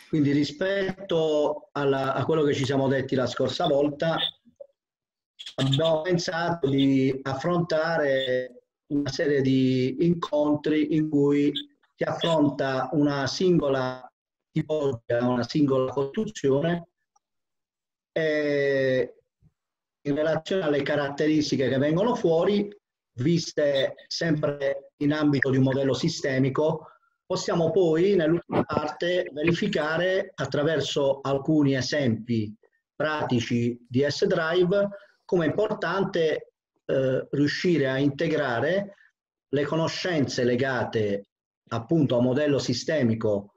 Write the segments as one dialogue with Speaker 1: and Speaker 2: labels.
Speaker 1: Quindi rispetto a quello che ci siamo detti la scorsa volta, abbiamo pensato di affrontare una serie di incontri in cui si affronta una singola tipologia, una singola costruzione e in relazione alle caratteristiche che vengono fuori, viste sempre in ambito di un modello sistemico, possiamo poi nell'ultima parte verificare attraverso alcuni esempi pratici di S-Drive come è importante riuscire a integrare le conoscenze legate appunto a un modello sistemico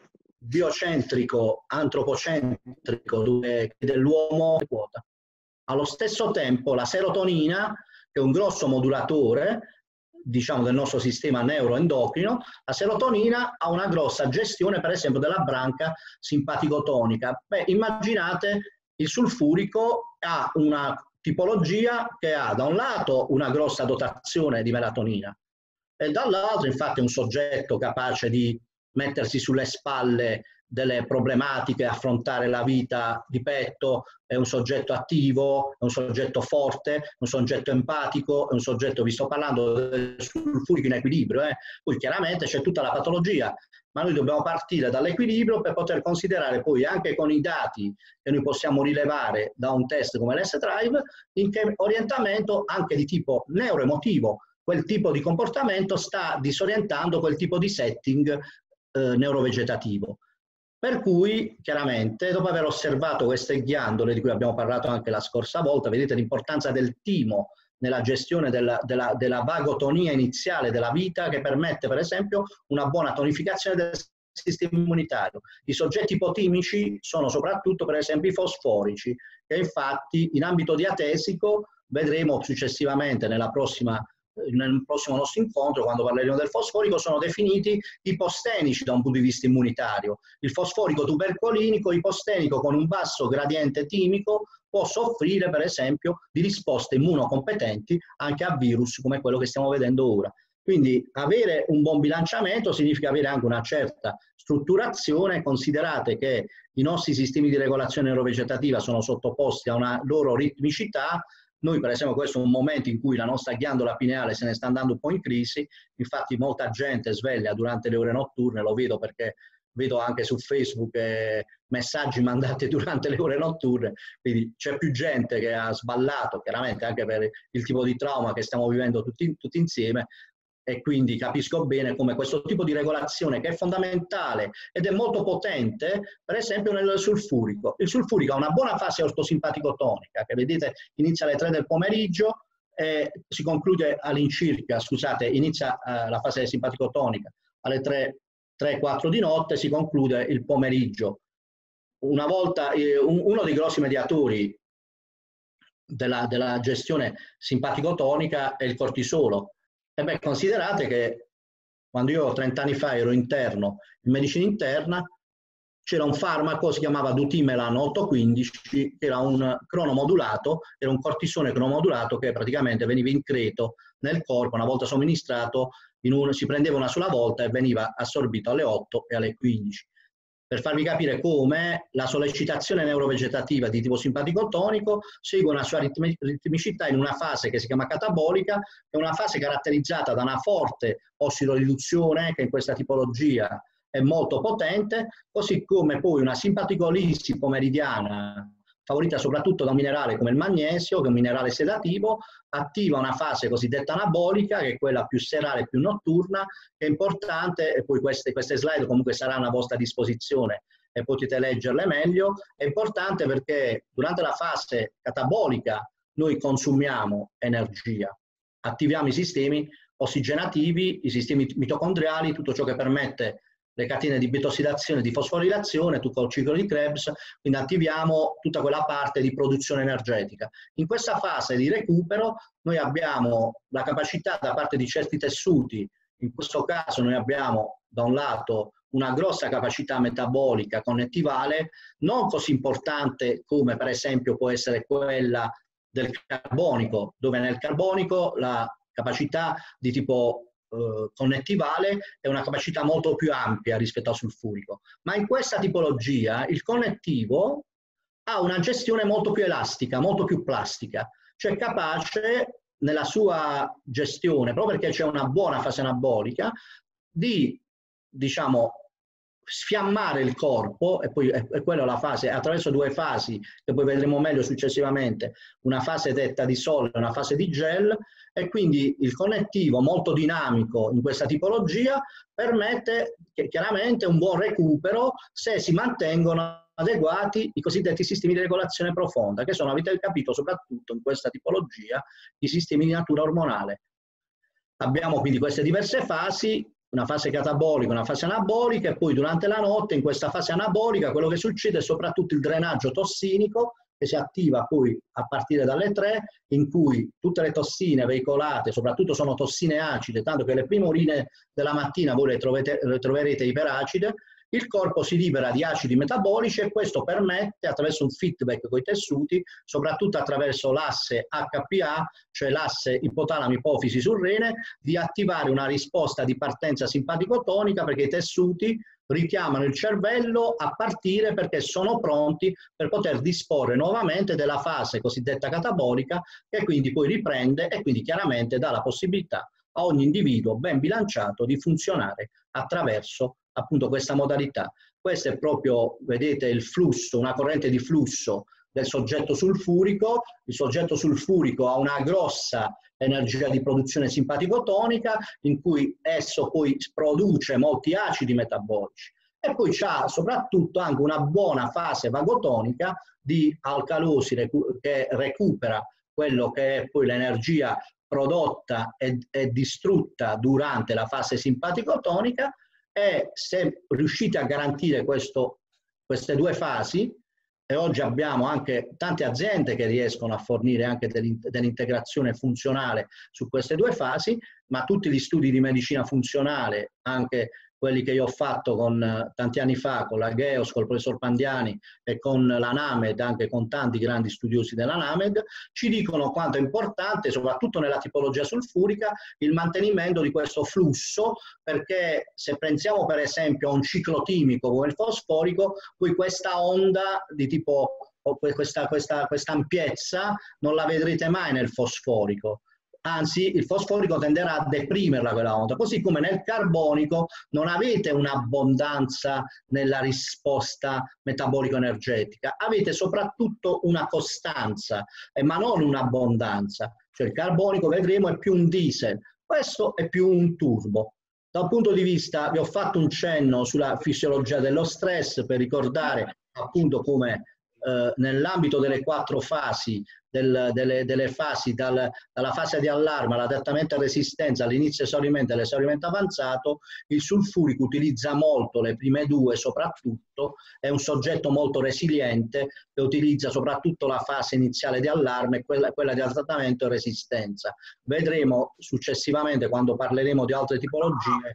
Speaker 1: biocentrico, antropocentrico, dove dell'uomo è quota. Allo stesso tempo la serotonina, che è un grosso modulatore, diciamo, del nostro sistema neuroendocrino, la serotonina ha una grossa gestione, per esempio, della branca simpaticotonica. Beh, immaginate il sulfurico ha una tipologia che ha da un lato una grossa dotazione di melatonina e dall'altro infatti è un soggetto capace di mettersi sulle spalle delle problematiche, affrontare la vita di petto, è un soggetto attivo, è un soggetto forte, è un soggetto empatico, è un soggetto, vi sto parlando del sulfurico in equilibrio, poi chiaramente c'è tutta la patologia, ma noi dobbiamo partire dall'equilibrio per poter considerare poi anche con i dati che noi possiamo rilevare da un test come l'S-Drive, in che orientamento anche di tipo neuroemotivo, quel tipo di comportamento sta disorientando quel tipo di setting neurovegetativo. Per cui, chiaramente, dopo aver osservato queste ghiandole, di cui abbiamo parlato anche la scorsa volta, vedete l'importanza del timo nella gestione della vagotonia iniziale della vita, che permette, per esempio, una buona tonificazione del sistema immunitario. I soggetti ipotimici sono soprattutto, per esempio, i fosforici, che infatti in ambito diatesico vedremo successivamente nel prossimo nostro incontro, quando parleremo del fosforico, sono definiti ipostenici da un punto di vista immunitario. Il fosforico tubercolinico, ipostenico con un basso gradiente timico, può soffrire per esempio di risposte immunocompetenti anche a virus come quello che stiamo vedendo ora. Quindi avere un buon bilanciamento significa avere anche una certa strutturazione. Considerate che i nostri sistemi di regolazione neurovegetativa sono sottoposti a una loro ritmicità. Noi per esempio questo è un momento in cui la nostra ghiandola pineale se ne sta andando un po' in crisi, infatti molta gente sveglia durante le ore notturne, lo vedo perché vedo anche su Facebook messaggi mandati durante le ore notturne, quindi c'è più gente che ha sballato, chiaramente anche per il tipo di trauma che stiamo vivendo tutti insieme, e quindi capisco bene come questo tipo di regolazione, che è fondamentale ed è molto potente, per esempio nel sulfurico. Il sulfurico ha una buona fase ortosimpatico-tonica, che vedete inizia alle 3 del pomeriggio e si conclude all'incirca, scusate, inizia la fase simpatico-tonica alle 3-4 di notte, si conclude il pomeriggio. Una volta, uno dei grossi mediatori della gestione simpatico-tonica è il cortisolo. E beh, considerate che quando io 30 anni fa ero interno in medicina interna, c'era un farmaco, si chiamava Dutimelan 815, che era un cronomodulato, era un cortisone cronomodulato che praticamente veniva increto nel corpo, una volta somministrato, si prendeva una sola volta e veniva assorbito alle 8 e alle 15. Per farvi capire come la sollecitazione neurovegetativa di tipo simpatico-tonico segue una sua ritmicità in una fase che si chiama catabolica, che è una fase caratterizzata da una forte ossidoriduzione, che in questa tipologia è molto potente, così come poi una simpaticolissi pomeridiana, favorita soprattutto da un minerale come il magnesio, che è un minerale sedativo, attiva una fase cosiddetta anabolica, che è quella più serale, più notturna, che è importante, e poi queste slide comunque saranno a vostra disposizione e potete leggerle meglio. È importante perché durante la fase catabolica noi consumiamo energia, attiviamo i sistemi ossigenativi, i sistemi mitocondriali, tutto ciò che permette le catene di beta-ossidazione, di fosforilazione, tutto il ciclo di Krebs, quindi attiviamo tutta quella parte di produzione energetica. In questa fase di recupero noi abbiamo la capacità da parte di certi tessuti, in questo caso noi abbiamo da un lato una grossa capacità metabolica connettivale, non così importante come per esempio può essere quella del carbonico, dove nel carbonico la capacità di tipo connettivale e una capacità molto più ampia rispetto al sulfurico. Ma in questa tipologia il connettivo ha una gestione molto più elastica, molto più plastica, cioè capace nella sua gestione, proprio perché c'è una buona fase anabolica, di, diciamo, sfiammare il corpo, e poi è quella la fase, attraverso due fasi che poi vedremo meglio successivamente, una fase detta di sole e una fase di gel, e quindi il connettivo molto dinamico in questa tipologia permette chiaramente un buon recupero se si mantengono adeguati i cosiddetti sistemi di regolazione profonda, che sono, avete capito, soprattutto in questa tipologia, i sistemi di natura ormonale. Abbiamo quindi queste diverse fasi, una fase catabolica, una fase anabolica, e poi durante la notte, in questa fase anabolica, quello che succede è soprattutto il drenaggio tossinico, che si attiva poi a partire dalle 3, in cui tutte le tossine veicolate, soprattutto sono tossine acide, tanto che le prime urine della mattina voi le troverete iperacide, il corpo si libera di acidi metabolici e questo permette, attraverso un feedback con i tessuti, soprattutto attraverso l'asse HPA, cioè l'asse ipotalamo-ipofisi sul rene, di attivare una risposta di partenza simpatico-tonica, perché i tessuti richiamano il cervello a partire, perché sono pronti per poter disporre nuovamente della fase cosiddetta catabolica, che quindi poi riprende e quindi chiaramente dà la possibilità a ogni individuo ben bilanciato di funzionare attraverso appunto questa modalità. Questo è proprio, vedete, il flusso, una corrente di flusso del soggetto sulfurico. Il soggetto sulfurico ha una grossa energia di produzione simpatico-tonica, in cui esso poi produce molti acidi metabolici, e poi c'ha soprattutto anche una buona fase vagotonica di alcalosi che recupera quello che è poi l'energia prodotta e distrutta durante la fase simpatico-tonica. E se riuscite a garantire queste due fasi, e oggi abbiamo anche tante aziende che riescono a fornire anche dell'integrazione funzionale su queste due fasi, ma tutti gli studi di medicina funzionale, anche quelli che io ho fatto tanti anni fa con la Geos, con il professor Pandiani e con la NAMED, anche con tanti grandi studiosi della NAMED, ci dicono quanto è importante, soprattutto nella tipologia sulfurica, il mantenimento di questo flusso, perché se pensiamo per esempio a un ciclotimico come il fosforico, poi questa onda di tipo, questa ampiezza non la vedrete mai nel fosforico. Anzi, il fosforico tenderà a deprimerla quella onda, così come nel carbonico non avete un'abbondanza nella risposta metabolico-energetica, avete soprattutto una costanza, ma non un'abbondanza. Cioè il carbonico, vedremo, è più un diesel, questo è più un turbo. Da un punto di vista, vi ho fatto un cenno sulla fisiologia dello stress per ricordare appunto come nell'ambito delle 4 fasi, delle fasi dalla fase di allarme all'adattamento e resistenza, all'inizio esaurimento e all'esaurimento avanzato, il sulfurico utilizza molto le prime 2 soprattutto, è un soggetto molto resiliente che utilizza soprattutto la fase iniziale di allarme e quella di adattamento e resistenza. Vedremo successivamente, quando parleremo di altre tipologie.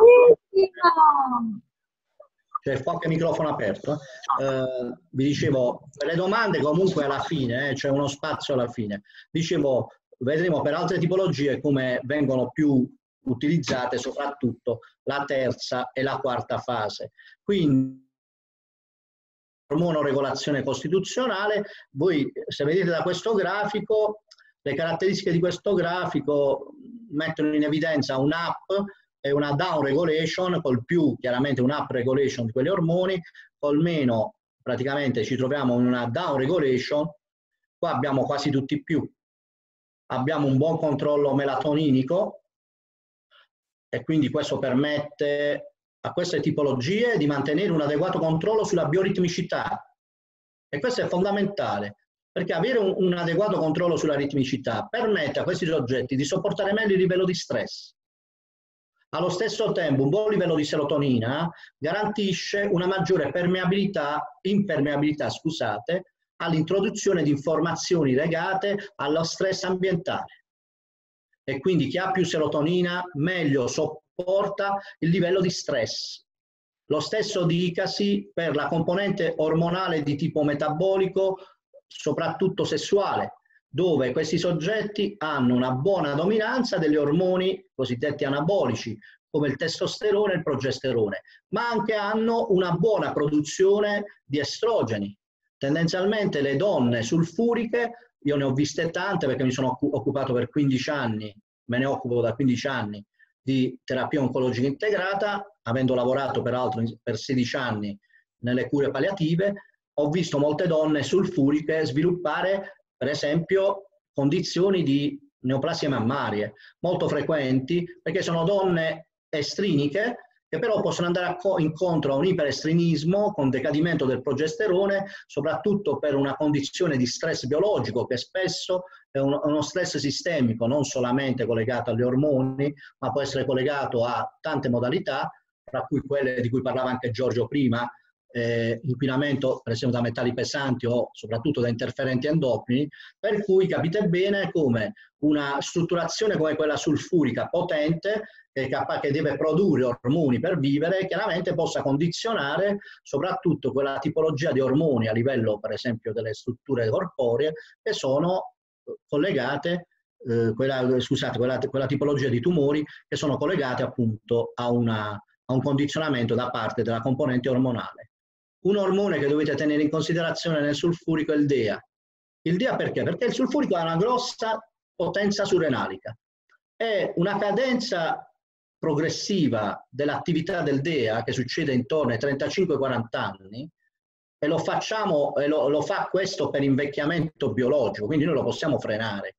Speaker 1: C'è qualche microfono aperto. Vi dicevo, per le domande comunque alla fine, c'è uno spazio alla fine. Dicevo, vedremo per altre tipologie come vengono più utilizzate soprattutto la terza e la quarta fase. Quindi, ormonoregolazione costituzionale, voi se vedete da questo grafico, le caratteristiche di questo grafico mettono in evidenza un up e una down regulation, col più chiaramente un up regulation di quegli ormoni, col meno praticamente ci troviamo in una down regulation. Qua abbiamo quasi tutti i più. Abbiamo un buon controllo melatoninico e quindi questo permette a queste tipologie di mantenere un adeguato controllo sulla bioritmicità, e questo è fondamentale, perché avere un adeguato controllo sulla ritmicità permette a questi soggetti di sopportare meglio il livello di stress. Allo stesso tempo un buon livello di serotonina garantisce una maggiore impermeabilità, scusate, all'introduzione di informazioni legate allo stress ambientale. E quindi chi ha più serotonina meglio sopporta il livello di stress. Lo stesso dicasi per la componente ormonale di tipo metabolico, soprattutto sessuale. dove questi soggetti hanno una buona dominanza degli ormoni cosiddetti anabolici, come il testosterone e il progesterone, ma anche hanno una buona produzione di estrogeni. Tendenzialmente le donne sulfuriche, io ne ho viste tante perché mi sono occupato per 15 anni, me ne occupo da 15 anni, di terapia oncologica integrata, avendo lavorato peraltro per 16 anni nelle cure palliative, ho visto molte donne sulfuriche sviluppare, per esempio, condizioni di neoplasie mammarie, molto frequenti, perché sono donne estriniche che però possono andare incontro a un iperestrinismo con decadimento del progesterone, soprattutto per una condizione di stress biologico che spesso è uno stress sistemico, non solamente collegato agli ormoni, ma può essere collegato a tante modalità, tra cui quelle di cui parlava anche Giorgio prima, inquinamento per esempio da metalli pesanti o soprattutto da interferenti endocrini, per cui capite bene come una strutturazione come quella sulfurica potente che deve produrre ormoni per vivere, chiaramente possa condizionare soprattutto quella tipologia di ormoni a livello per esempio delle strutture corporee che sono collegate, quella tipologia di tumori che sono collegate appunto a un condizionamento da parte della componente ormonale. Un ormone che dovete tenere in considerazione nel sulfurico è il DEA. Il DEA perché? Perché il sulfurico ha una grossa potenza surrenalica e una cadenza progressiva dell'attività del DEA che succede intorno ai 35-40 anni, e lo facciamo, lo fa questo per invecchiamento biologico, quindi noi lo possiamo frenare,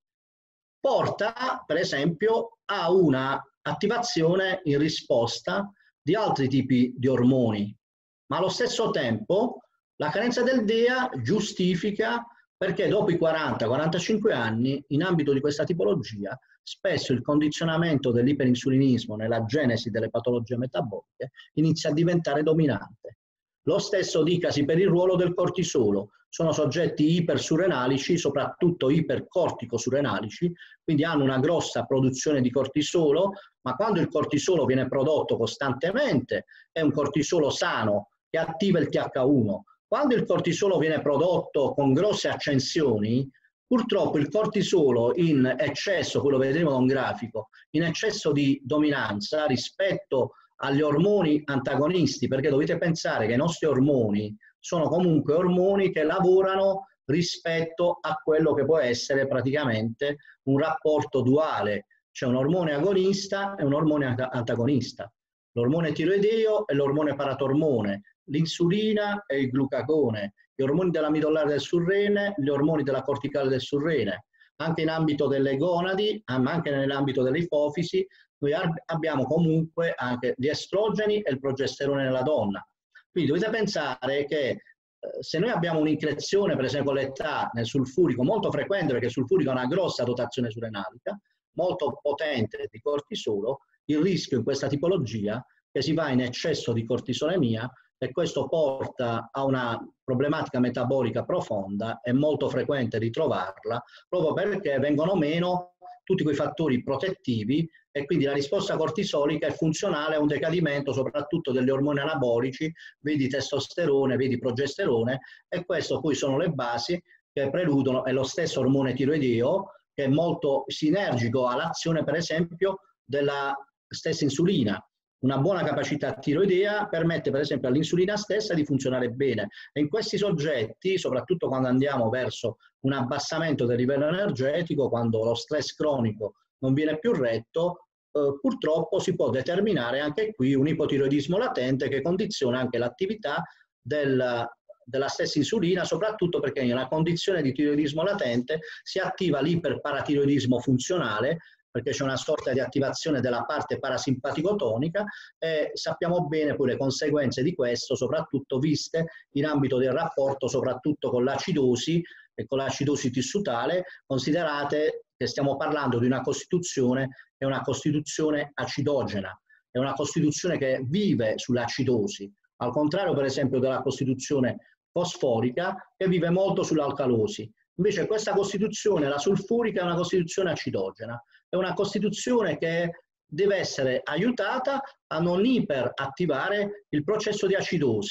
Speaker 1: porta per esempio a una attivazione in risposta di altri tipi di ormoni, ma allo stesso tempo la carenza del DEA giustifica perché dopo i 40-45 anni in ambito di questa tipologia spesso il condizionamento dell'iperinsulinismo nella genesi delle patologie metaboliche inizia a diventare dominante. Lo stesso dicasi per il ruolo del cortisolo. Sono soggetti ipersurrenalici, soprattutto ipercorticosurrenalici, quindi hanno una grossa produzione di cortisolo, ma quando il cortisolo viene prodotto costantemente è un cortisolo sano che attiva il TH1. Quando il cortisolo viene prodotto con grosse accensioni, purtroppo il cortisolo in eccesso, quello vedremo da un grafico, in eccesso di dominanza rispetto agli ormoni antagonisti, perché dovete pensare che i nostri ormoni sono comunque ormoni che lavorano rispetto a quello che può essere praticamente un rapporto duale, cioè un ormone agonista e un ormone antagonista. L'ormone tiroideo e l'ormone paratormone, l'insulina e il glucagone, gli ormoni della midollare del surrene, gli ormoni della corticale del surrene. Anche in ambito delle gonadi, ma anche nell'ambito delle ipofisi, noi abbiamo comunque anche gli estrogeni e il progesterone nella donna. Quindi dovete pensare che se noi abbiamo un'increzione, per esempio con l'età, nel sulfurico molto frequente, perché il sulfurico ha una grossa dotazione surrenalica, molto potente di cortisolo, il rischio in questa tipologia è che si va in eccesso di cortisolemia e questo porta a una problematica metabolica profonda. È molto frequente ritrovarla proprio perché vengono meno tutti quei fattori protettivi e quindi la risposta cortisolica è funzionale a un decadimento soprattutto degli ormoni anabolici, vedi testosterone, vedi progesterone, e questo poi sono le basi che preludono, è lo stesso ormone tiroideo che è molto sinergico all'azione per esempio della stessa insulina. Una buona capacità tiroidea permette per esempio all'insulina stessa di funzionare bene e in questi soggetti, soprattutto quando andiamo verso un abbassamento del livello energetico, quando lo stress cronico non viene più retto, purtroppo si può determinare anche qui un ipotiroidismo latente che condiziona anche l'attività della stessa insulina, soprattutto perché in una condizione di tiroidismo latente si attiva l'iperparatiroidismo funzionale, perché c'è una sorta di attivazione della parte parasimpatico-tonica e sappiamo bene poi le conseguenze di questo, soprattutto viste in ambito del rapporto soprattutto con l'acidosi e con l'acidosi tissutale. Considerate che stiamo parlando di una costituzione che è una costituzione acidogena, è una costituzione che vive sull'acidosi, al contrario per esempio della costituzione fosforica che vive molto sull'alcalosi. Invece questa costituzione, la sulfurica, è una costituzione acidogena, è una costituzione che deve essere aiutata a non iperattivare il processo di acidosi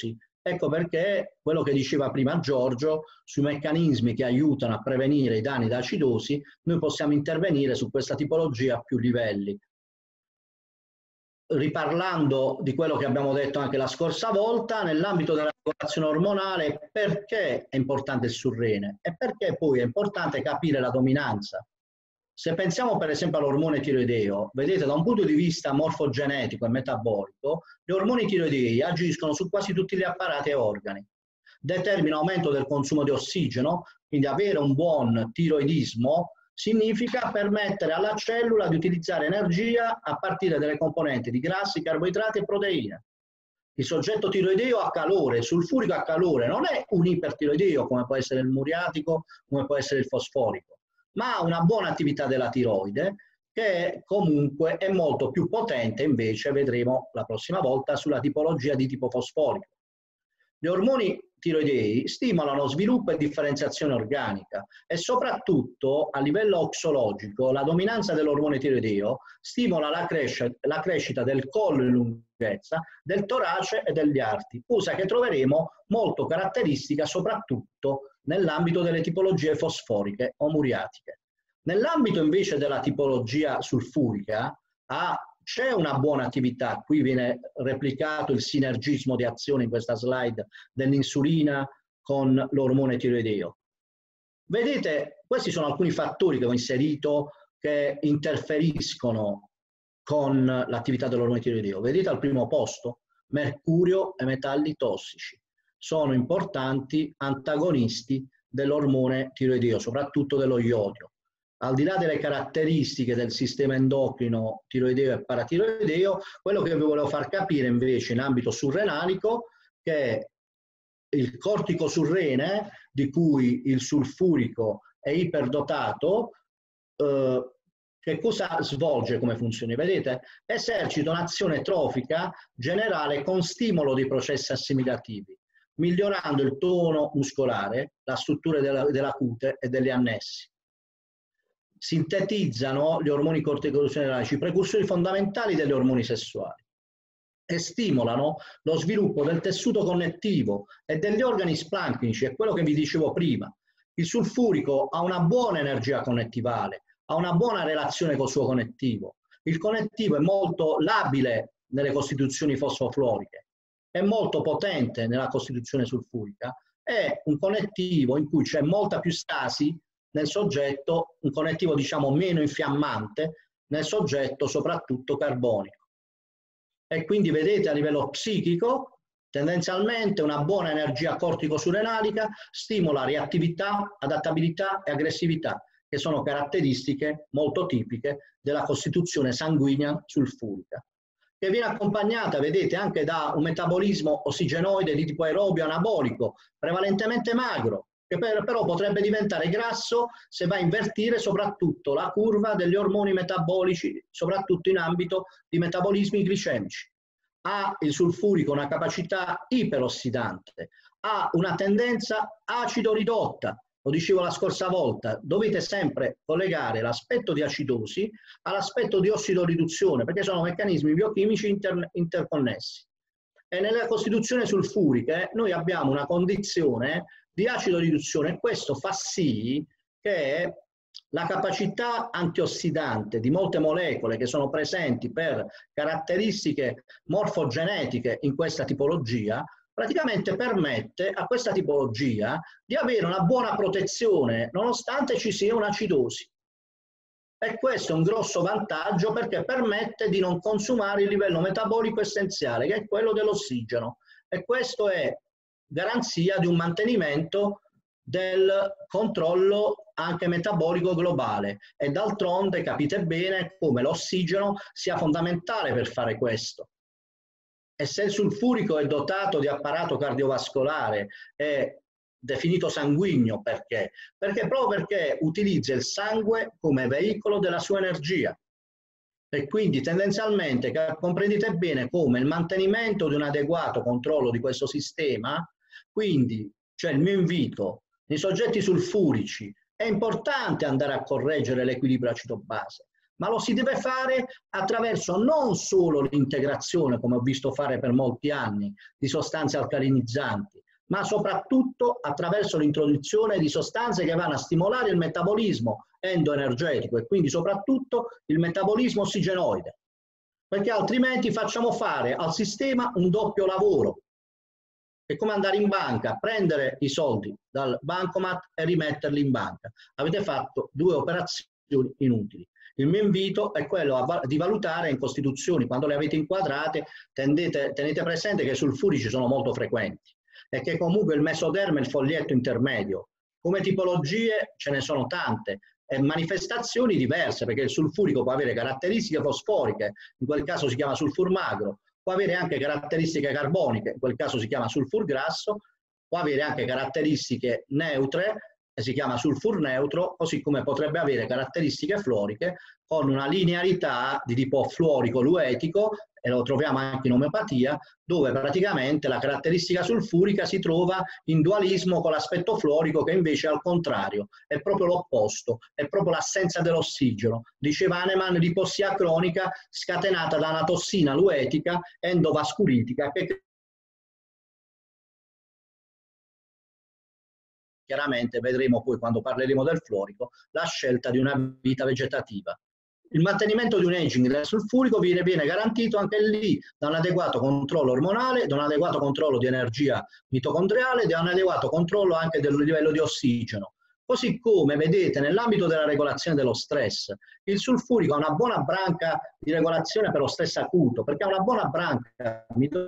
Speaker 1: Ecco perché quello che diceva prima Giorgio sui meccanismi che aiutano a prevenire i danni da acidosi, noi possiamo intervenire su questa tipologia a più livelli. Riparlando di quello che abbiamo detto anche la scorsa volta, nell'ambito della regolazione ormonale, perché è importante il surrene e perché poi è importante capire la dominanza. Se pensiamo per esempio all'ormone tiroideo, vedete da un punto di vista morfogenetico e metabolico, gli ormoni tiroidei agiscono su quasi tutti gli apparati e organi, determinano aumento del consumo di ossigeno, quindi avere un buon tiroidismo significa permettere alla cellula di utilizzare energia a partire dalle componenti di grassi, carboidrati e proteine. Il soggetto tiroideo ha calore, il sulfurico ha calore, non è un ipertiroideo come può essere il muriatico, come può essere il fosforico, ma ha una buona attività della tiroide che comunque è molto più potente, invece vedremo la prossima volta, sulla tipologia di tipo fosforico. Gli ormoni tiroidei stimolano sviluppo e differenziazione organica e soprattutto a livello oxologico la dominanza dell'ormone tiroideo stimola la crescita del collo in lunghezza, del torace e degli arti, cosa che troveremo molto caratteristica soprattutto nell'ambito delle tipologie fosforiche o muriatiche. Nell'ambito invece della tipologia sulfurica c'è una buona attività, qui viene replicato il sinergismo di azione in questa slide dell'insulina con l'ormone tiroideo. Vedete, questi sono alcuni fattori che ho inserito che interferiscono con l'attività dell'ormone tiroideo. Vedete al primo posto mercurio e metalli tossici. Sono importanti antagonisti dell'ormone tiroideo, soprattutto dello iodio. Al di là delle caratteristiche del sistema endocrino tiroideo e paratiroideo, quello che vi volevo far capire invece in ambito surrenalico che il cortico surrene, di cui il sulfurico è iperdotato, che cosa svolge come funzione? Vedete? Esercita un'azione trofica generale con stimolo dei processi assimilativi, migliorando il tono muscolare, la struttura della cute e degli annessi. Sintetizzano gli ormoni corticosteroidici, precursori fondamentali degli ormoni sessuali, e stimolano lo sviluppo del tessuto connettivo e degli organi splanchnici, è quello che vi dicevo prima. Il sulfurico ha una buona energia connettivale, ha una buona relazione col suo connettivo. Il connettivo è molto labile nelle costituzioni fosfofluoriche, è molto potente nella costituzione sulfurica, è un connettivo in cui c'è molta più stasi nel soggetto, un connettivo diciamo meno infiammante nel soggetto soprattutto carbonico. E quindi vedete a livello psichico tendenzialmente una buona energia cortico-surrenalica stimola reattività, adattabilità e aggressività, che sono caratteristiche molto tipiche della costituzione sanguigna sulfurica, che viene accompagnata, vedete, anche da un metabolismo ossigenoide di tipo aerobio anabolico, prevalentemente magro, che però potrebbe diventare grasso se va a invertire soprattutto la curva degli ormoni metabolici, soprattutto in ambito di metabolismi glicemici. Ha il sulfurico una capacità iperossidante, ha una tendenza acido ridotta, lo dicevo la scorsa volta, dovete sempre collegare l'aspetto di acidosi all'aspetto di ossidoriduzione, perché sono meccanismi biochimici interconnessi. E nella costituzione sulfurica noi abbiamo una condizione di acido riduzione e questo fa sì che la capacità antiossidante di molte molecole che sono presenti per caratteristiche morfogenetiche in questa tipologia praticamente permette a questa tipologia di avere una buona protezione nonostante ci sia un'acidosi. E questo è un grosso vantaggio perché permette di non consumare il livello metabolico essenziale, che è quello dell'ossigeno. E questo è garanzia di un mantenimento del controllo anche metabolico globale. E d'altronde capite bene come l'ossigeno sia fondamentale per fare questo. E se il sulfurico è dotato di apparato cardiovascolare, è definito sanguigno perché? Proprio perché utilizza il sangue come veicolo della sua energia. E quindi tendenzialmente comprendete bene come il mantenimento di un adeguato controllo di questo sistema, quindi cioè il mio invito, nei soggetti sulfurici è importante andare a correggere l'equilibrio acido-base, ma lo si deve fare attraverso non solo l'integrazione, come ho visto fare per molti anni, di sostanze alcalinizzanti, ma soprattutto attraverso l'introduzione di sostanze che vanno a stimolare il metabolismo endoenergetico e quindi soprattutto il metabolismo ossigenoide, perché altrimenti facciamo fare al sistema un doppio lavoro. È come andare in banca, prendere i soldi dal bancomat e rimetterli in banca. Avete fatto due operazioni inutili. Il mio invito è quello di valutare in costituzioni, quando le avete inquadrate, tenete presente che i sulfurici sono molto frequenti e che comunque il mesoderma è il foglietto intermedio. Come tipologie ce ne sono tante e manifestazioni diverse, perché il sulfurico può avere caratteristiche fosforiche, in quel caso si chiama sulfur magro, può avere anche caratteristiche carboniche, in quel caso si chiama sulfur grasso, può avere anche caratteristiche neutre, e si chiama sulfur neutro, così come potrebbe avere caratteristiche fluoriche con una linearità di tipo fluorico-luetico, e lo troviamo anche in omeopatia, dove praticamente la caratteristica sulfurica si trova in dualismo con l'aspetto fluorico, che invece al contrario è proprio l'opposto, è proprio l'assenza dell'ossigeno. Diceva Hahnemann, l'ipossia cronica scatenata da una tossina luetica endovasculitica che chiaramente vedremo poi quando parleremo del fluorico la scelta di una vita vegetativa. Il mantenimento di un aging del sulfurico viene garantito anche lì da un adeguato controllo ormonale, da un adeguato controllo di energia mitocondriale, da un adeguato controllo anche del livello di ossigeno. Così come vedete nell'ambito della regolazione dello stress, il sulfurico ha una buona branca di regolazione per lo stress acuto, perché ha una buona branca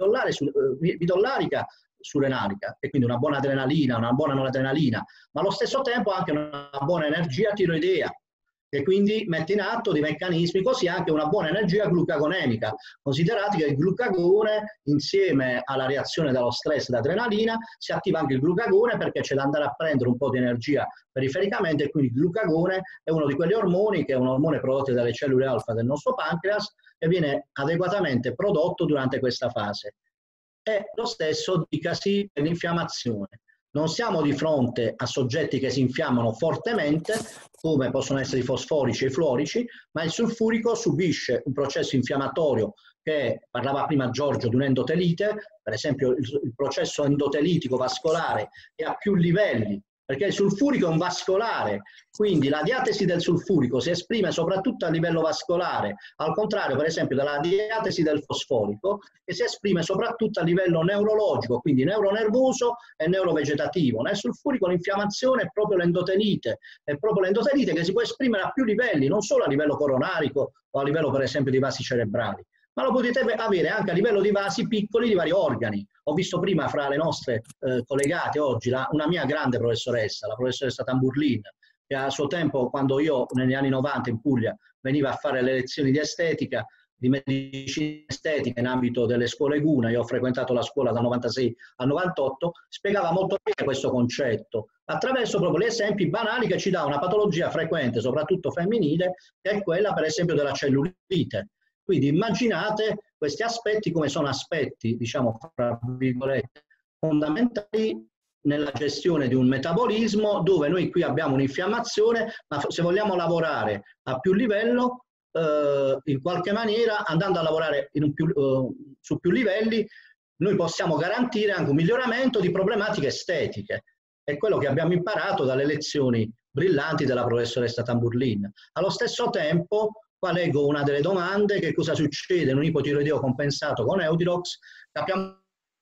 Speaker 1: midollarica surrenalica e quindi una buona adrenalina, una buona noradrenalina, ma allo stesso tempo anche una buona energia tiroidea, che quindi mette in atto dei meccanismi, così anche una buona energia glucagonemica. Considerate che il glucagone, insieme alla reazione dello stress d'adrenalina, si attiva anche il glucagone perché c'è da andare a prendere un po' di energia perifericamente, e quindi il glucagone è uno di quegli ormoni, che è un ormone prodotto dalle cellule alfa del nostro pancreas e viene adeguatamente prodotto durante questa fase. E lo stesso dicasi per l'infiammazione. Non siamo di fronte a soggetti che si infiammano fortemente, come possono essere i fosforici e i fluorici, ma il sulfurico subisce un processo infiammatorio che, parlava prima Giorgio di un'endotelite, per esempio il processo endotelitico vascolare è a più livelli, perché il sulfurico è un vascolare, quindi la diatesi del sulfurico si esprime soprattutto a livello vascolare, al contrario per esempio della diatesi del fosforico, che si esprime soprattutto a livello neurologico, quindi neuronervoso e neurovegetativo. Nel sulfurico l'infiammazione è proprio l'endotelite, è proprio l'endotelite che si può esprimere a più livelli, non solo a livello coronarico o a livello per esempio di vasi cerebrali, ma lo potete avere anche a livello di vasi piccoli di vari organi. Ho visto prima fra le nostre collegate oggi una mia grande professoressa, la professoressa Tamburlin, che a suo tempo, quando io negli anni 90 in Puglia veniva a fare le lezioni di estetica, di medicina estetica in ambito delle scuole Guna, io ho frequentato la scuola dal 96 al 98, spiegava molto bene questo concetto, attraverso proprio gli esempi banali che ci dà una patologia frequente, soprattutto femminile, che è quella per esempio della cellulite. Quindi immaginate questi aspetti come sono aspetti, diciamo, fra virgolette, fondamentali nella gestione di un metabolismo, dove noi qui abbiamo un'infiammazione, ma se vogliamo lavorare a più livello, in qualche maniera, andando a lavorare su più livelli, noi possiamo garantire anche un miglioramento di problematiche estetiche. È quello che abbiamo imparato dalle lezioni brillanti della professoressa Tamburlin. Allo stesso tempo, qua leggo una delle domande: che cosa succede in un ipotiroideo compensato con Eutirox? Capiamo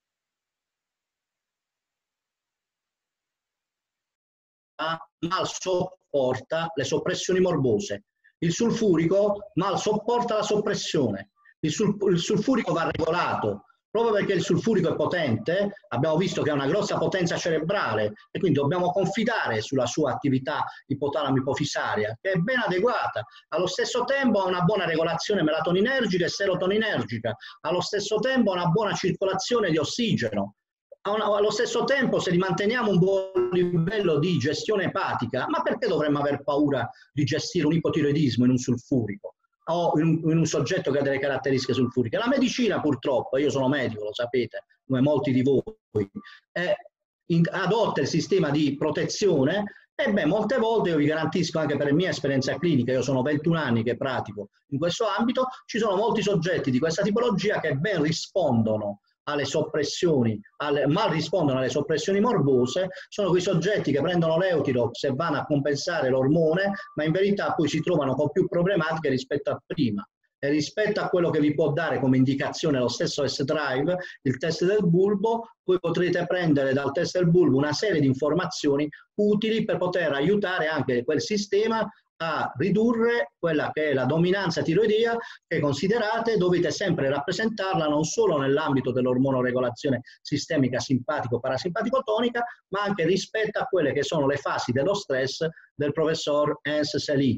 Speaker 1: mal sopporta le soppressioni morbose. Il sulfurico mal sopporta la soppressione. Il sulfurico va regolato. Proprio perché il sulfurico è potente, abbiamo visto che ha una grossa potenza cerebrale e quindi dobbiamo confidare sulla sua attività ipotalamo-ipofisaria, che è ben adeguata. Allo stesso tempo ha una buona regolazione melatoninergica e serotoninergica, allo stesso tempo ha una buona circolazione di ossigeno. Allo stesso tempo, se manteniamo un buon livello di gestione epatica, ma perché dovremmo aver paura di gestire un ipotiroidismo in un sulfurico o in un soggetto che ha delle caratteristiche sulfuriche? La medicina, purtroppo, io sono medico, lo sapete, come molti di voi, adotta il sistema di protezione E molte volte io vi garantisco, anche per mia esperienza clinica, io sono 21 anni che pratico in questo ambito, ci sono molti soggetti di questa tipologia che ben rispondono alle soppressioni, mal rispondono alle soppressioni morbose, sono quei soggetti che prendono l'Eutirox e vanno a compensare l'ormone, ma in verità poi si trovano con più problematiche rispetto a prima. E rispetto a quello che vi può dare come indicazione lo stesso S-Drive, il test del bulbo, voi potrete prendere dal test del bulbo una serie di informazioni utili per poter aiutare anche quel sistema a ridurre quella che è la dominanza tiroidea, che considerate dovete sempre rappresentarla non solo nell'ambito dell'ormonoregolazione sistemica simpatico-parasimpatico-tonica, ma anche rispetto a quelle che sono le fasi dello stress del professor Hans Selye.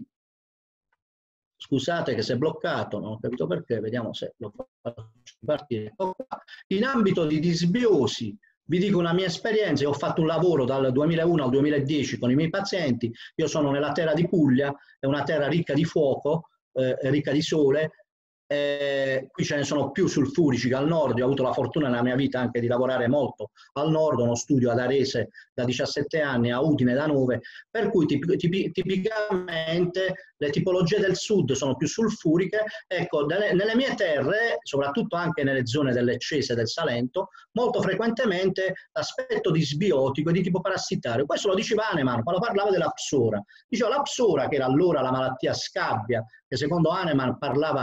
Speaker 1: Scusate che si è bloccato, non ho capito perché, vediamo se lo faccio partire. In ambito di disbiosi, vi dico una mia esperienza, io ho fatto un lavoro dal 2001 al 2010 con i miei pazienti, io sono nella terra di Puglia, è una terra ricca di fuoco, ricca di sole, qui ce ne sono più sulfurici che al nord. Io ho avuto la fortuna nella mia vita anche di lavorare molto al nord, uno studio ad Arese da 17 anni, a Udine da 9, per cui tipicamente le tipologie del sud sono più sulfuriche. Ecco, nelle mie terre, soprattutto anche nelle zone dell'Eccese e del Salento, molto frequentemente l'aspetto disbiotico è di tipo parassitario. Questo lo diceva Hahnemann quando parlava della psora. Diceva la psora, che era allora la malattia scabbia, che secondo Hahnemann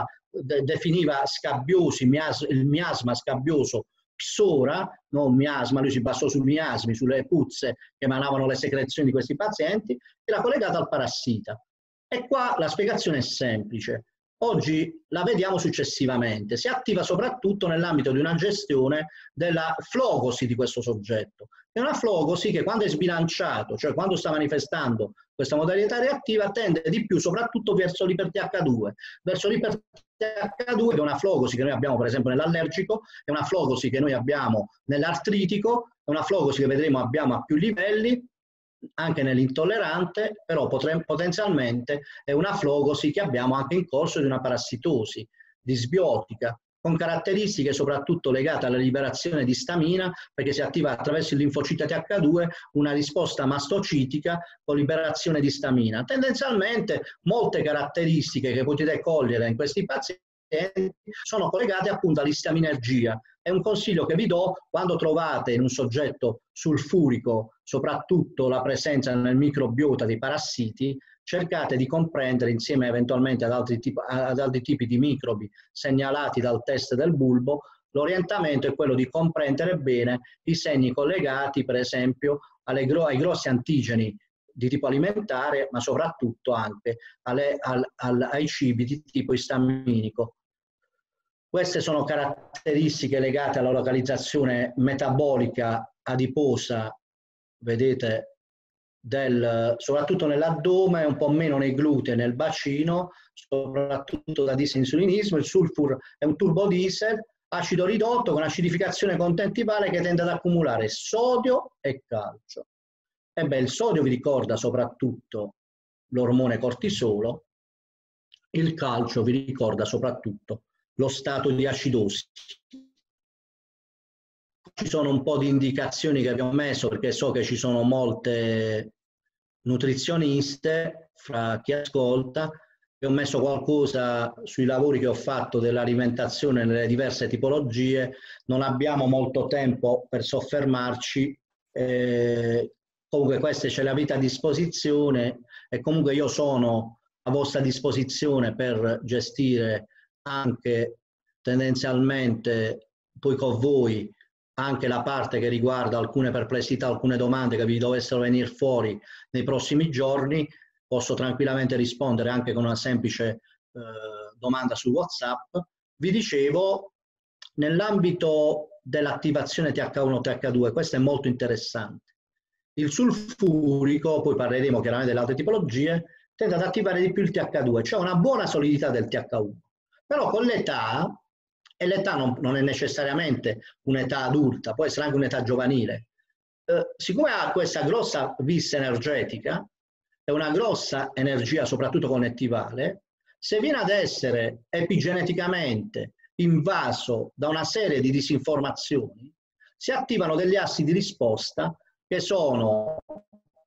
Speaker 1: definiva scabbiosi, il miasma scabbioso, psora, non miasma, lui si basò sui miasmi, sulle puzze che emanavano le secrezioni di questi pazienti, era collegata al parassita. E qua la spiegazione è semplice. Oggi la vediamo successivamente, si attiva soprattutto nell'ambito di una gestione della flogosi di questo soggetto. È una flogosi che quando è sbilanciato, cioè quando sta manifestando questa modalità reattiva, tende di più soprattutto verso l'iper-TH2. Verso l'iper-TH2, che è una flogosi che noi abbiamo per esempio nell'allergico, è una flogosi che noi abbiamo nell'artritico, è una flogosi che vedremo abbiamo a più livelli, anche nell'intollerante, però potenzialmente è una flogosi che abbiamo anche in corso di una parassitosi disbiotica, con caratteristiche soprattutto legate alla liberazione di stamina, perché si attiva attraverso il linfocite TH2 una risposta mastocitica con liberazione di stamina. Tendenzialmente molte caratteristiche che potete cogliere in questi pazienti sono collegate appunto all'istaminergia. È un consiglio che vi do: quando trovate in un soggetto sulfurico soprattutto la presenza nel microbiota di parassiti, cercate di comprendere insieme eventualmente ad altri tipi di microbi segnalati dal test del bulbo. L'orientamento è quello di comprendere bene i segni collegati per esempio ai grossi antigeni di tipo alimentare, ma soprattutto anche ai cibi di tipo istaminico. Queste sono caratteristiche legate alla localizzazione metabolica adiposa, vedete, soprattutto nell'addome, un po' meno nei glutei, nel bacino, soprattutto da disinsulinismo. Il sulfur è un turbodiesel, acido ridotto con acidificazione contentivale che tende ad accumulare sodio e calcio. Il sodio vi ricorda soprattutto l'ormone cortisolo, il calcio vi ricorda soprattutto lo stato di acidosi. Ci sono un po' di indicazioni che vi ho messo perché so che ci sono molte nutrizioniste fra chi ascolta. Vi ho messo qualcosa sui lavori che ho fatto dell'alimentazione nelle diverse tipologie. Non abbiamo molto tempo per soffermarci. Comunque queste ce le avete a disposizione e comunque io sono a vostra disposizione per gestire anche tendenzialmente poi con voi anche la parte che riguarda alcune perplessità, alcune domande che vi dovessero venire fuori nei prossimi giorni. Posso tranquillamente rispondere anche con una semplice domanda su WhatsApp. Vi dicevo, nell'ambito dell'attivazione TH1-TH2, questo è molto interessante. Il sulfurico, poi parleremo chiaramente delle altre tipologie, tende ad attivare di più il TH2, cioè una buona solidità del TH1. Però con l'età, e l'età non è necessariamente un'età adulta, può essere anche un'età giovanile, siccome ha questa grossa vis energetica e una grossa energia soprattutto connettivale, se viene ad essere epigeneticamente invaso da una serie di disinformazioni, si attivano degli assi di risposta che sono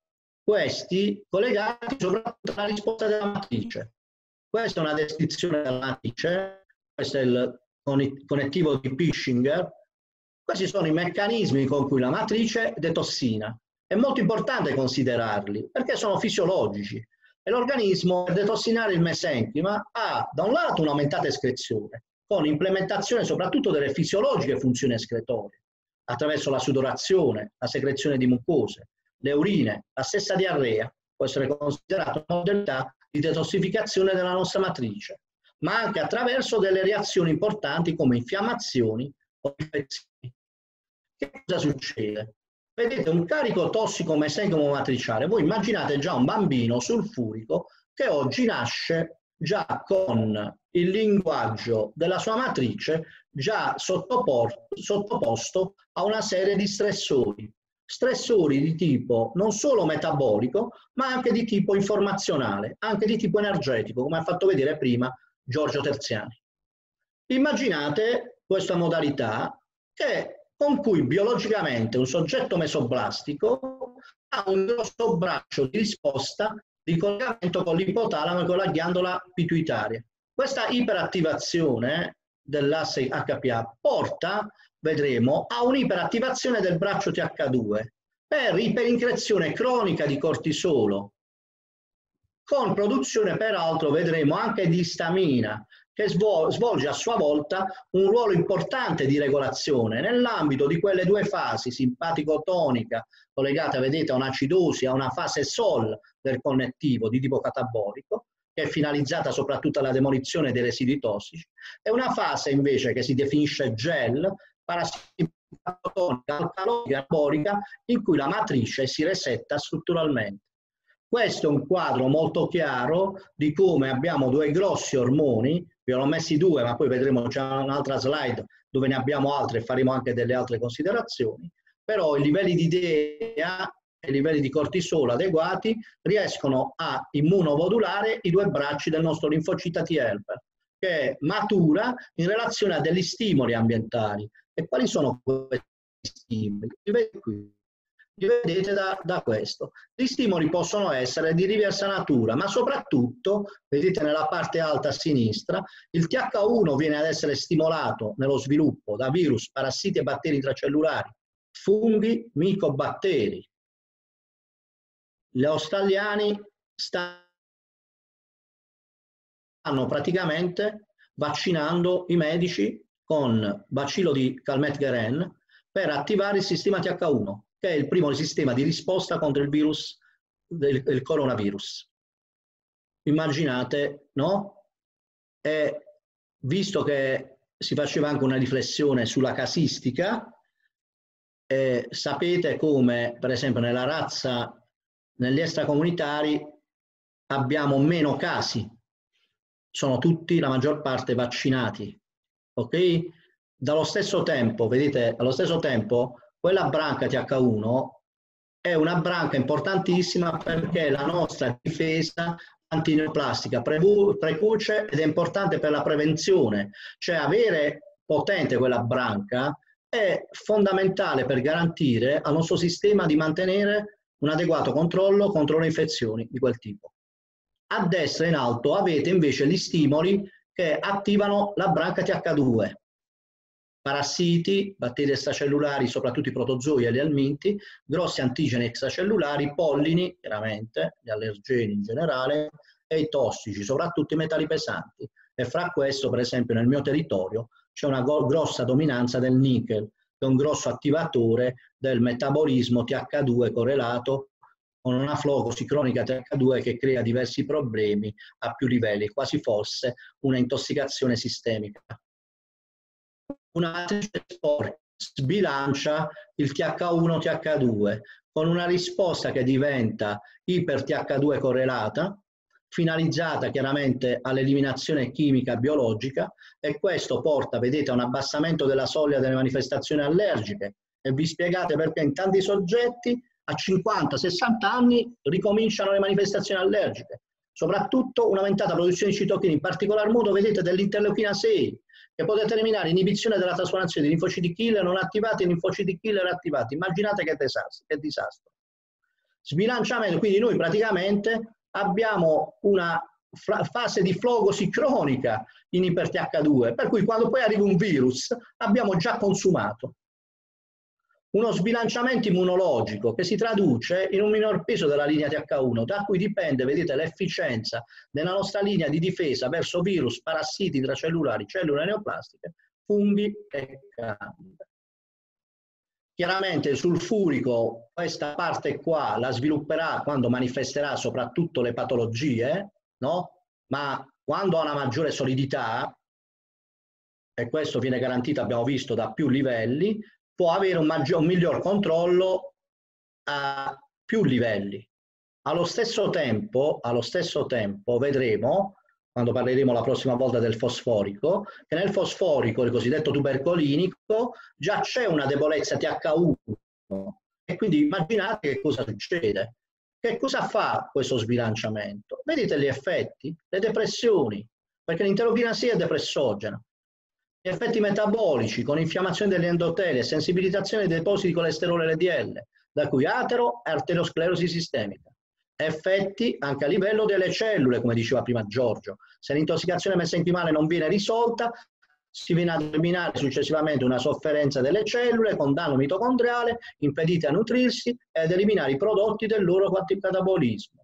Speaker 1: questi collegati soprattutto alla risposta della matrice. Questa è una descrizione della matrice, questo è il connettivo di Pischinger. Questi sono i meccanismi con cui la matrice detossina. È molto importante considerarli perché sono fisiologici e l'organismo per detossinare il mesenchima ha da un lato un'aumentata escrezione con implementazione soprattutto delle fisiologiche funzioni escretorie attraverso la sudorazione, la secrezione di mucose, le urine, la stessa diarrea può essere considerata una modalità di detossificazione della nostra matrice, ma anche attraverso delle reazioni importanti come infiammazioni o infezioni. Che cosa succede? Vedete un carico tossico mesenchimo matriciale, voi immaginate già un bambino sulfurico che oggi nasce già con il linguaggio della sua matrice già sottoposto a una serie di stressori di tipo non solo metabolico, ma anche di tipo informazionale, anche di tipo energetico, come ha fatto vedere prima Giorgio Terziani. Immaginate questa modalità con cui biologicamente un soggetto mesoblastico ha un grosso braccio di risposta di collegamento con l'ipotalamo e con la ghiandola pituitaria. Questa iperattivazione dell'asse HPA porta, vedremo, a un'iperattivazione del braccio TH2 per iperincrezione cronica di cortisolo, con produzione peraltro, vedremo, anche di istamina, che svolge a sua volta un ruolo importante di regolazione nell'ambito di quelle due fasi simpatico-tonica collegate, vedete, a un'acidosi, a una fase SOL del connettivo di tipo catabolico, che è finalizzata soprattutto alla demolizione dei residui tossici, e una fase invece che si definisce GEL, parasimpatotonica, alcaloide, anabolica, in cui la matrice si resetta strutturalmente. Questo è un quadro molto chiaro di come abbiamo due grossi ormoni, vi ho messi due, ma poi vedremo, c'è un'altra slide dove ne abbiamo altre e faremo anche delle altre considerazioni, però i livelli di DEA e i livelli di cortisolo adeguati riescono a immunomodulare i due bracci del nostro linfocita T-helper, che matura in relazione a degli stimoli ambientali. E quali sono questi stimoli? Li vedete qui. Li vedete da questo. Gli stimoli possono essere di diversa natura, ma soprattutto, vedete nella parte alta a sinistra, il TH1 viene ad essere stimolato nello sviluppo da virus, parassiti e batteri intracellulari, funghi, micobatteri. Gli australiani stanno praticamente vaccinando i medici con bacillo di Calmette-Guerin per attivare il sistema TH1, che è il primo sistema di risposta contro il virus del coronavirus. Immaginate, no? E visto che si faceva anche una riflessione sulla casistica, sapete come, per esempio, nella razza, negli extracomunitari abbiamo meno casi, sono tutti, la maggior parte, vaccinati, ok? Dallo stesso tempo, vedete, allo stesso tempo, quella branca TH1 è una branca importantissima perché la nostra difesa antineoplastica precoce ed è importante per la prevenzione, cioè avere potente quella branca è fondamentale per garantire al nostro sistema di mantenere un adeguato controllo contro le infezioni di quel tipo. A destra in alto avete invece gli stimoli che attivano la branca TH2. Parassiti, batteri extracellulari, soprattutto i protozoi e gli elminti, grossi antigeni extracellulari, pollini, chiaramente, gli allergeni in generale, e i tossici, soprattutto i metalli pesanti. E fra questo, per esempio, nel mio territorio c'è una grossa dominanza del nickel, che è un grosso attivatore del metabolismo TH2 correlato con una flogosi cronica TH2 che crea diversi problemi a più livelli, quasi fosse una intossicazione sistemica. Una matrice sporca sbilancia il TH1-TH2 con una risposta che diventa iper-TH2 correlata, finalizzata chiaramente all'eliminazione chimica biologica, e questo porta, vedete, a un abbassamento della soglia delle manifestazioni allergiche, e vi spiegate perché in tanti soggetti a 50-60 anni ricominciano le manifestazioni allergiche, soprattutto un'aumentata produzione di citochine, in particolar modo, vedete, dell'interleuchina 6, che può determinare inibizione della trasformazione di linfociti killer non attivati in linfociti killer attivati. Immaginate che disastro. Sbilanciamento, quindi noi praticamente abbiamo una fase di flogosi cronica in iper-TH2, per cui quando poi arriva un virus abbiamo già consumato. Uno sbilanciamento immunologico che si traduce in un minor peso della linea TH1, da cui dipende, vedete, l'efficienza della nostra linea di difesa verso virus, parassiti intracellulari, cellule neoplastiche, funghi e candide. Chiaramente il sulfurico, questa parte qua la svilupperà quando manifesterà soprattutto le patologie, no? Ma quando ha una maggiore solidità, e questo viene garantito, abbiamo visto, da più livelli, può avere un miglior controllo a più livelli. Allo stesso tempo vedremo, quando parleremo la prossima volta del fosforico, che nel fosforico, il cosiddetto tubercolinico, già c'è una debolezza TH1 e quindi immaginate che cosa succede. Che cosa fa questo sbilanciamento? Vedete gli effetti? Le depressioni, perché l'interleuchina 6 è depressogena. Gli effetti metabolici con infiammazione degli endoteli e sensibilizzazione dei depositi di colesterolo LDL, da cui atero e arteriosclerosi sistemica. Effetti anche a livello delle cellule, come diceva prima Giorgio. Se l'intossicazione mesenchimale non viene risolta, si viene a determinare successivamente una sofferenza delle cellule con danno mitocondriale, impedite a nutrirsi e ad eliminare i prodotti del loro catabolismo.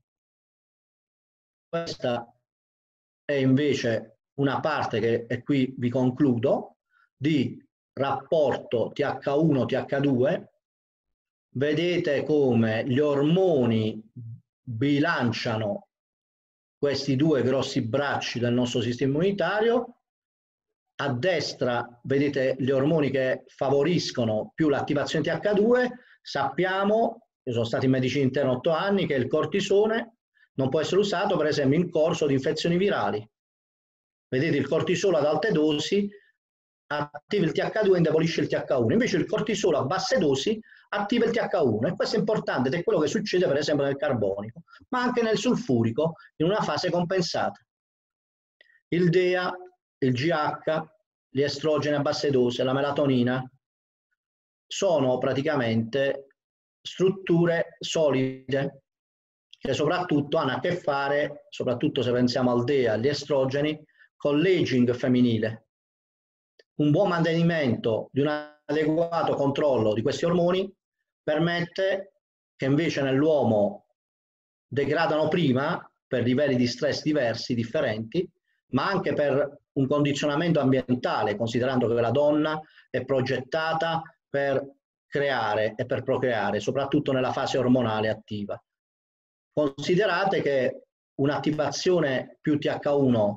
Speaker 1: Questa è invece una parte che, e qui vi concludo, di rapporto TH1-TH2. Vedete come gli ormoni bilanciano questi due grossi bracci del nostro sistema immunitario. A destra vedete gli ormoni che favoriscono più l'attivazione TH2. Sappiamo, io sono stato in medicina interna 8 anni, che il cortisone non può essere usato per esempio in corso di infezioni virali. Vedete, il cortisolo ad alte dosi attiva il TH2 e indebolisce il TH1, invece il cortisolo a basse dosi attiva il TH1, e questo è importante ed è quello che succede per esempio nel carbonico, ma anche nel sulfurico in una fase compensata. Il DEA, il GH, gli estrogeni a basse dosi, la melatonina, sono praticamente strutture solide che soprattutto hanno a che fare, soprattutto se pensiamo al DEA, agli estrogeni, con l'aging femminile. Un buon mantenimento di un adeguato controllo di questi ormoni permette che invece nell'uomo degradano prima per livelli di stress diversi, differenti, ma anche per un condizionamento ambientale, considerando che la donna è progettata per creare e per procreare, soprattutto nella fase ormonale attiva. Considerate che un'attivazione più TH1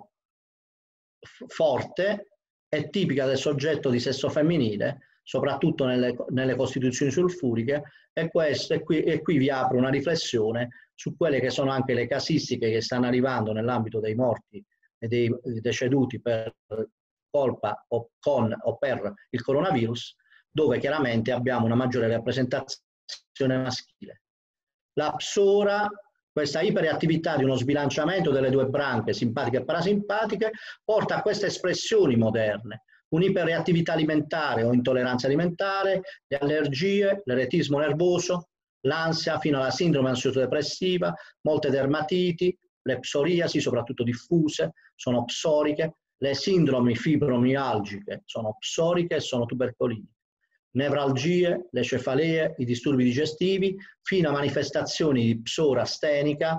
Speaker 1: forte è tipica del soggetto di sesso femminile, soprattutto nelle costituzioni sulfuriche, e qui vi apro una riflessione su quelle che sono anche le casistiche che stanno arrivando nell'ambito dei morti e dei deceduti per colpa o con o per il coronavirus, dove chiaramente abbiamo una maggiore rappresentazione maschile. La psora, questa iperattività di uno sbilanciamento delle due branche simpatiche e parasimpatiche, porta a queste espressioni moderne: un'iperreattività alimentare o intolleranza alimentare, le allergie, l'eretismo nervoso, l'ansia fino alla sindrome ansioso-depressiva, molte dermatiti, le psoriasi, soprattutto diffuse, sono psoriche, le sindromi fibromialgiche sono psoriche e sono tubercoliniche, nevralgie, le cefalee, i disturbi digestivi, fino a manifestazioni di psora astenica,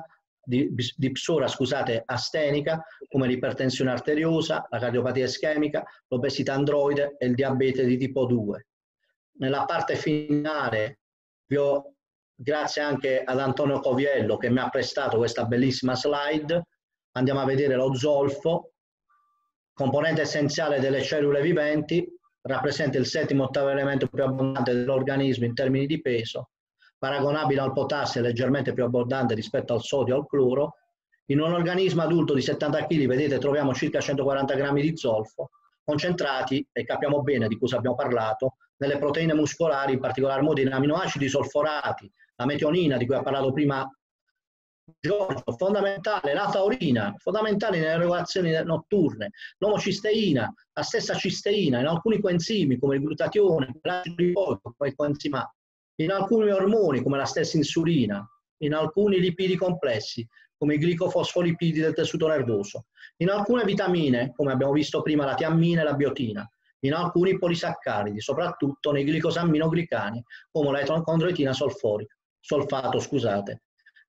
Speaker 1: astenica, come l'ipertensione arteriosa, la cardiopatia ischemica, l'obesità androide e il diabete di tipo 2. Nella parte finale, grazie anche ad Antonio Coviello che mi ha prestato questa bellissima slide, andiamo a vedere lo zolfo, componente essenziale delle cellule viventi, rappresenta il 7º-8º elemento più abbondante dell'organismo in termini di peso, paragonabile al potassio e leggermente più abbondante rispetto al sodio e al cloro. In un organismo adulto di 70 kg, vedete, troviamo circa 140 grammi di zolfo, concentrati, e capiamo bene di cosa abbiamo parlato, nelle proteine muscolari, in particolar modo in aminoacidi solforati, la metionina di cui ha parlato prima Giorgio, fondamentale, la taurina, fondamentale nelle regolazioni notturne, l'omocisteina, la stessa cisteina, in alcuni coenzimi come il glutatione, l'acido lipoico, come il coenzima, in alcuni ormoni come la stessa insulina, in alcuni lipidi complessi, come i glicofosfolipidi del tessuto nervoso, in alcune vitamine, come abbiamo visto prima la tiamina e la biotina, in alcuni polisaccaridi, soprattutto nei glicosamminoglicani, come la condroitina solfato, scusate,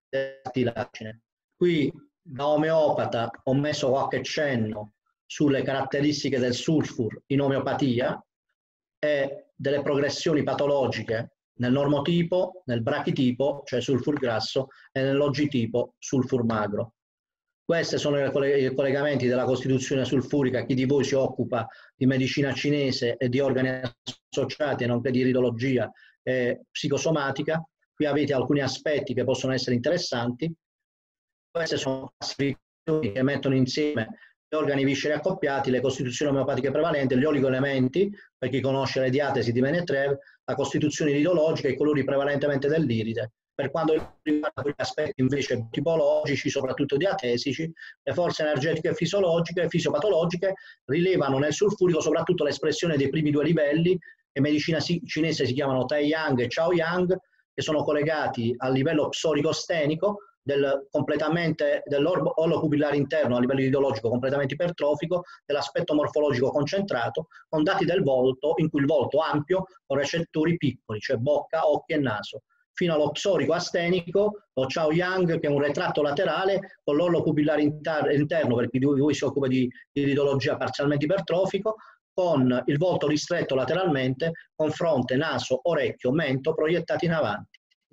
Speaker 1: Qui da omeopata ho messo qualche cenno sulle caratteristiche del sulfur in omeopatia e delle progressioni patologiche nel normotipo, nel brachitipo, cioè sulfur grasso, e nell'ogitipo, sulfur magro. Questi sono i collegamenti della costituzione sulfurica. Chi di voi si occupa di medicina cinese e di organi associati, nonché di iridologia e psicosomatica, qui avete alcuni aspetti che possono essere interessanti. Queste sono classificazioni che mettono insieme gli organi visceri accoppiati, le costituzioni omeopatiche prevalenti, gli oligoelementi, per chi conosce le diatesi di Menetrev, la costituzione iridologica e i colori prevalentemente dell'iride. Per quanto riguarda quegli aspetti invece tipologici, soprattutto diatesici, le forze energetiche fisiologiche e fisiopatologiche rilevano nel sulfurico soprattutto l'espressione dei primi due livelli, che in medicina cinese si chiamano Tai Yang e Chao Yang, che sono collegati al livello psorico-stenico, dell'orlo pupillare interno a livello ideologico completamente ipertrofico, dell'aspetto morfologico concentrato, con dati del volto, in cui il volto ampio con recettori piccoli, cioè bocca, occhi e naso, fino allo psorico astenico, lo Chao Yang, che è un retratto laterale con l'orlo pupillare interno, per chi di voi si occupa di iridologia, parzialmente ipertrofico, con il volto ristretto lateralmente, con fronte, naso, orecchio, mento proiettati in avanti.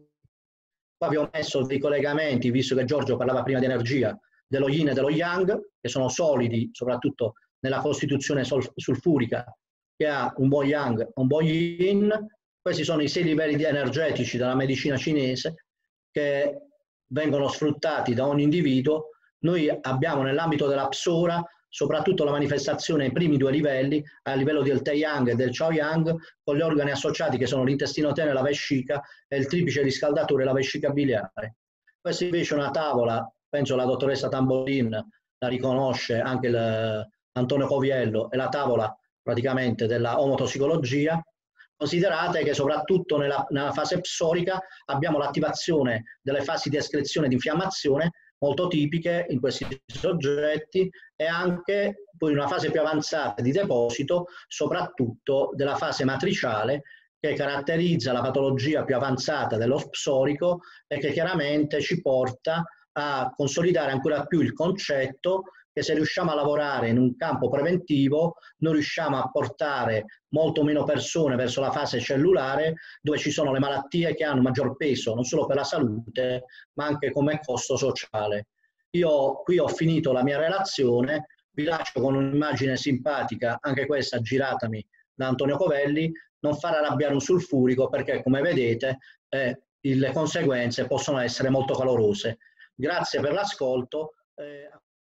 Speaker 1: Qua vi ho messo dei collegamenti, visto che Giorgio parlava prima di energia, dello yin e dello yang, che sono solidi soprattutto nella costituzione sulfurica, che ha un buon yang e un buon yin. Questi sono i 6 livelli energetici della medicina cinese che vengono sfruttati da ogni individuo. Noi abbiamo nell'ambito della psora soprattutto la manifestazione ai primi 2 livelli, a livello del Tai-Yang e del Chao-Yang, con gli organi associati che sono l'intestino tenue, la vescica e il triplice riscaldatore, la vescica biliare. Questa invece è una tavola, penso la dottoressa Tambolin la riconosce, anche Antonio Coviello, è la tavola praticamente della omotossicologia. Considerate che soprattutto nella fase psorica abbiamo l'attivazione delle fasi di escrezione e di infiammazione molto tipiche in questi soggetti, e anche poi una fase più avanzata di deposito, soprattutto della fase matriciale, che caratterizza la patologia più avanzata dello psorico e che chiaramente ci porta a consolidare ancora più il concetto che se riusciamo a lavorare in un campo preventivo, noi riusciamo a portare molto meno persone verso la fase cellulare, dove ci sono le malattie che hanno maggior peso, non solo per la salute, ma anche come costo sociale. Io qui ho finito la mia relazione, vi lascio con un'immagine simpatica, anche questa giratami da Antonio Covelli. Non far arrabbiare un sulfurico, perché come vedete le conseguenze possono essere molto calorose. Grazie per l'ascolto.